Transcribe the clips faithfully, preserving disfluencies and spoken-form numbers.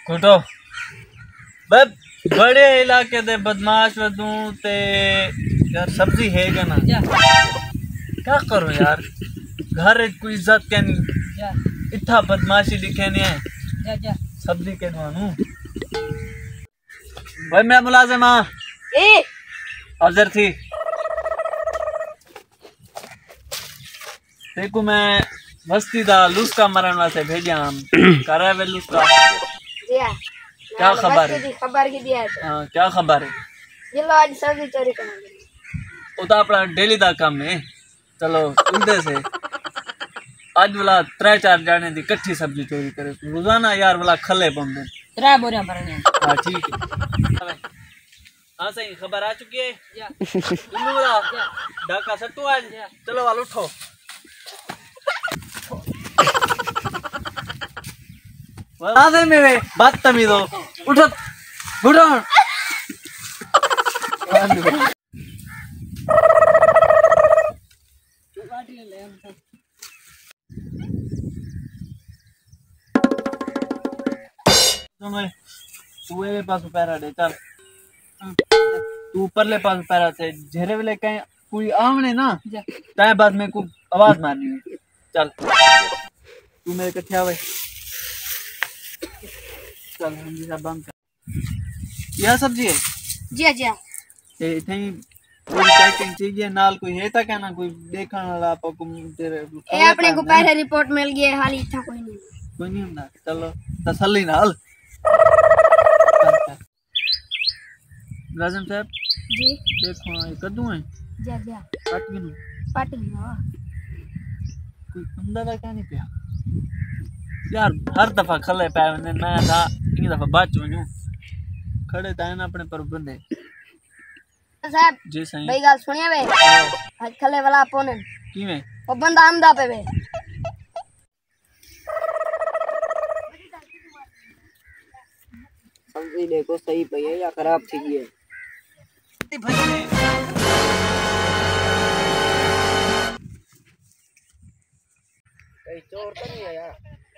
घुटो बस बड़े इलाके दे बदमाश वदू ते यार सब्जी है क्या ना क्या करो यार घर कोई इज्जत क्या नहीं इतना बदमाशी दिखे नहीं है सब्जी के मानू भाई मैं मुलाजिम हाँ हाजिर थी देखो मैं बस्ती दा लुस्का मरण वास्ते भेजा हम कर रहे वे लुस्का क्या खबर है खबर की दिया है हां क्या खबर है ये लो आज सब्जी चोरी करना ओ तो अपना डेली दा काम है चलो उधर से आज वाला त्रै चार जाने दी इकट्ठी सब्जी चोरी करे रोजाना यार वाला खले बंदे त्रै बोरियां भरने हां ठीक है हां सही खबर आ चुकी है या तुम वाला डाका सट्टू आज चलो वाल उठो आधे मेरे बात तमीज हो उठो उठो तू ए पास पैरा दे चल तू ऊपरले पास पैरा से झेरे वाले कहीं कोई आमने ना ताए बाद में को आवाज मारनी है चल तू मेरे कट्ठे आवे चल हम जी सब बंद कर यह सब्जी है जी जी ते इथे कोई पैकिंग चीज नाल कोई है ता क्या ना कोई देखण वाला आपको तेरे ए अपने को पहले रिपोर्ट मिल गई है हाली इतना कोई नहीं कोई नहीं ना चलो तसल्ली नाल राजन साहब जी देखो ये कद्दू है जी जी काट गिनो पाटी हां कोई अंदाजा क्या नहीं पिया यार हर दफा खले पे मैं मैं था इन दफा बाद वणू खड़े तान अपने पर बंदे साहब जी सही भाई गाल सुनिए वे आज खले वाला पोने की में वो बंदा आमदा पे वे सब्जी देखो सही पई है या खराब थी है कई चोर तो नहीं है यार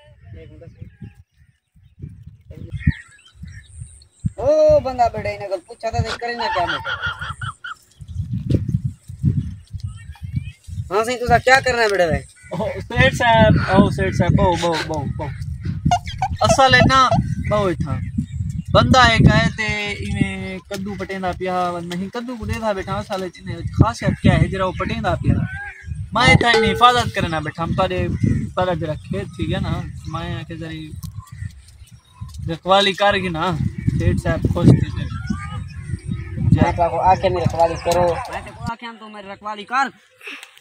ओ बंदा बैठा इने को पूछा था करे ना क्या मैं हां सही तो सा क्या करना है बेटा भाई ओ सेठ साहब ओ सेठ साहब बो बो बो बो असल है ना बो था बंदा है कहे ते इने कद्दू पटेंदा पिया नहीं कद्दू बुडे था बैठा साले ने खासियत क्या है जरा वो पटेंदा पिया मैं था इन हिफाजत करना बैठा हम पर पर जरा खेत थी गया ना मैं के जरी रखवाली करगी ना सेठ साहब खुश थे मैं तो आके मेरी रखवाली करो मैं तो आके हम तो मेरी रखवाली कर